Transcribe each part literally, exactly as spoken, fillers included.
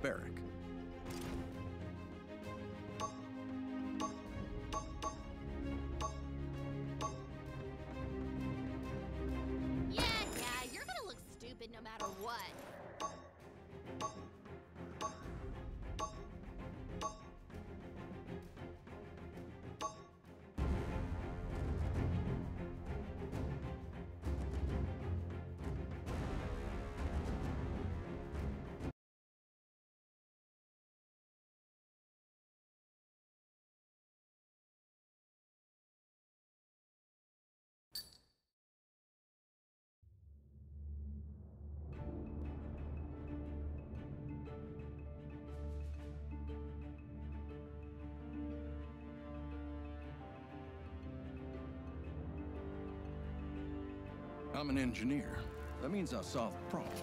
barrack. Yeah, yeah, you're gonna look stupid no matter what. I'm an engineer. That means I'll solve problems.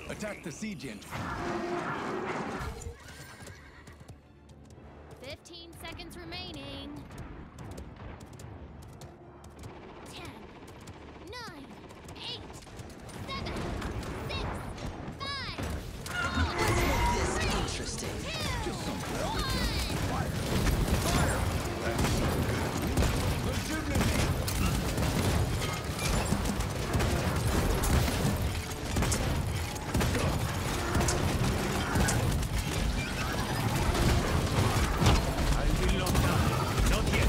Attack the siege engine. Fifteen seconds remaining. Ten, nine, eight, seven, six, five, four, This three, interesting. two, Just some one. Fire! Fire! That's so good. They're shooting at me! I will not die. Not yet.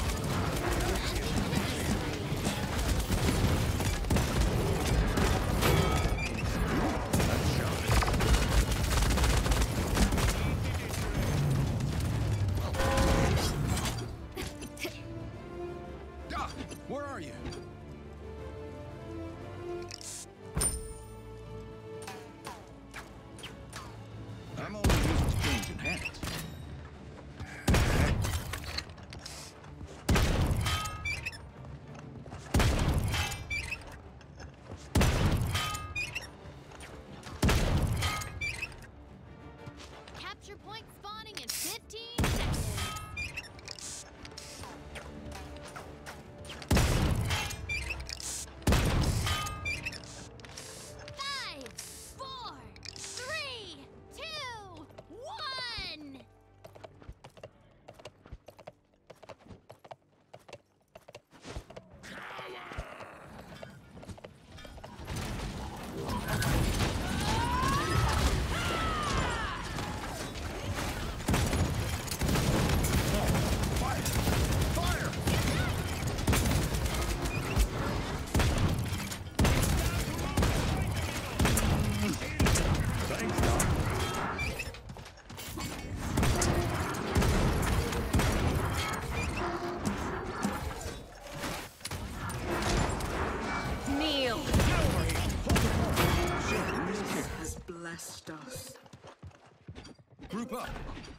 Doc, where are you? I'm only used to changing hands. Capture point spawning in fifteen seconds. Five, four, three, two, one. Fire! Thanks, Doc. Kneel. Shit, Has blessed us. group up.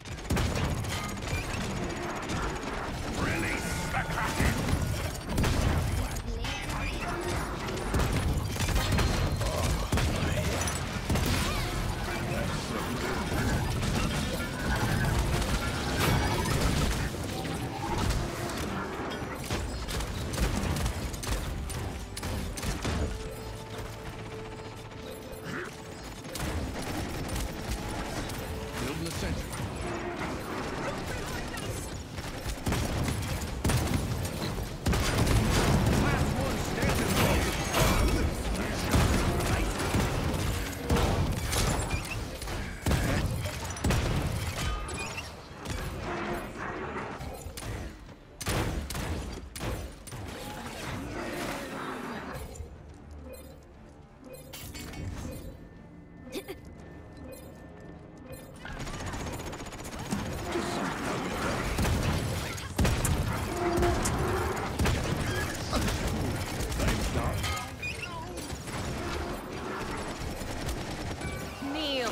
Building the sentry. Last one standing. Thanks, Doc. Kneel.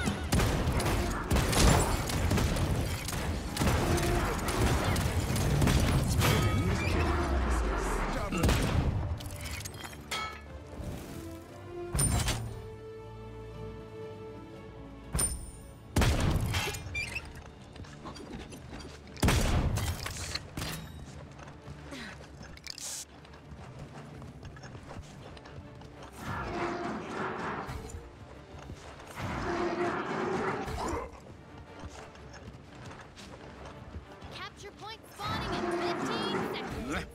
Job well done. Capture point spawning in fifteen seconds.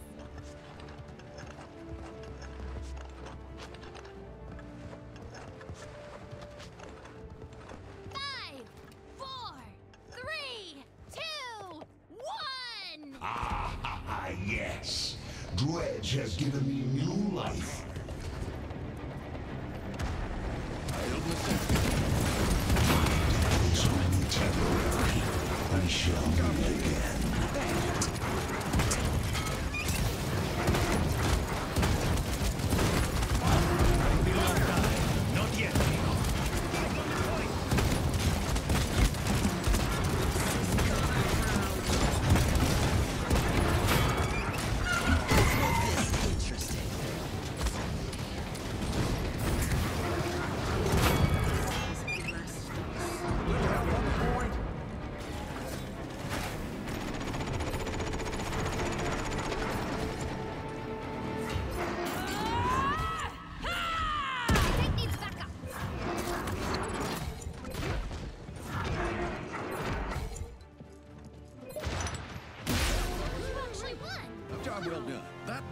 Five, four, three, two, one. Ah, yes. Dredge has given me new life. Building the sentry. It's only temporary. I shall meet again. I will not die. Not yet. Interesting.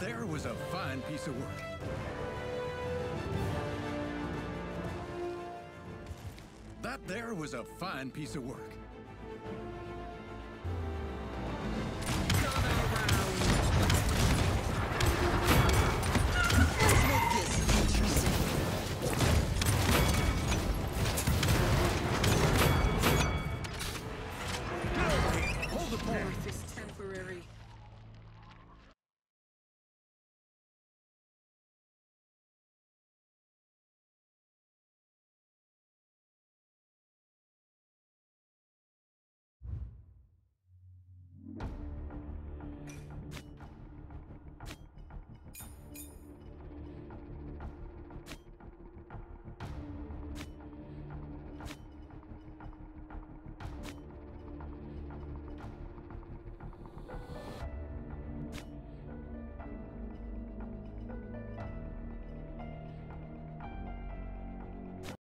there was a fine piece of work. That there was a fine piece of work.